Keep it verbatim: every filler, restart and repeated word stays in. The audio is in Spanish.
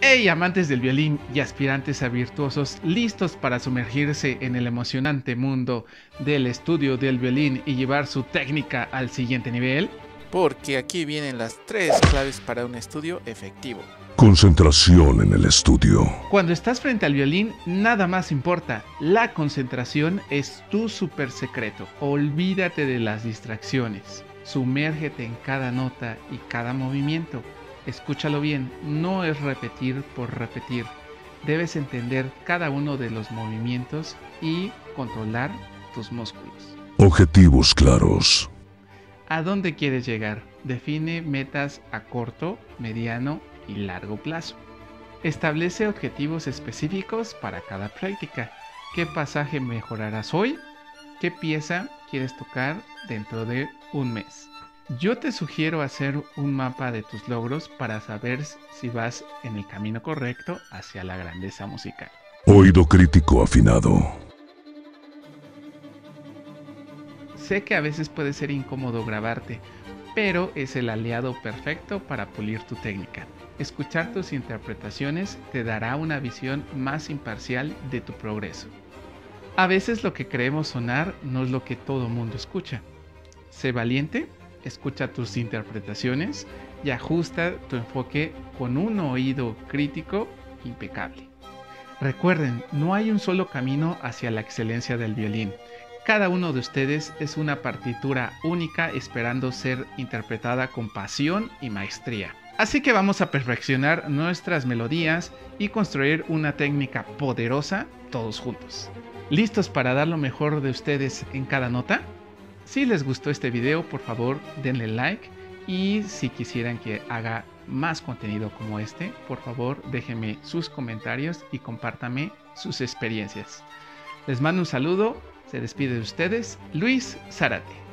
Hey, amantes del violín y aspirantes a virtuosos, listos para sumergirse en el emocionante mundo del estudio del violín y llevar su técnica al siguiente nivel. Porque aquí vienen las tres claves para un estudio efectivo. Concentración en el estudio. Cuando estás frente al violín, nada más importa. La concentración es tu super secreto. Olvídate de las distracciones. Sumérgete en cada nota y cada movimiento. Escúchalo bien, no es repetir por repetir. Debes entender cada uno de los movimientos y controlar tus músculos. Objetivos claros. ¿A dónde quieres llegar? Define metas a corto, mediano y largo plazo. Establece objetivos específicos para cada práctica. ¿Qué pasaje mejorarás hoy? ¿Qué pieza quieres tocar dentro de un mes? Yo te sugiero hacer un mapa de tus logros para saber si vas en el camino correcto hacia la grandeza musical. Oído crítico afinado. Sé que a veces puede ser incómodo grabarte, pero es el aliado perfecto para pulir tu técnica. Escuchar tus interpretaciones te dará una visión más imparcial de tu progreso. A veces lo que creemos sonar no es lo que todo mundo escucha. Sé valiente, escucha tus interpretaciones y ajusta tu enfoque con un oído crítico impecable. Recuerden, no hay un solo camino hacia la excelencia del violín. Cada uno de ustedes es una partitura única esperando ser interpretada con pasión y maestría. Así que vamos a perfeccionar nuestras melodías y construir una técnica poderosa todos juntos. ¿Listos para dar lo mejor de ustedes en cada nota? Si les gustó este video, por favor denle like, y si quisieran que haga más contenido como este, por favor déjenme sus comentarios y compártanme sus experiencias. Les mando un saludo, se despide de ustedes Luis Zárate.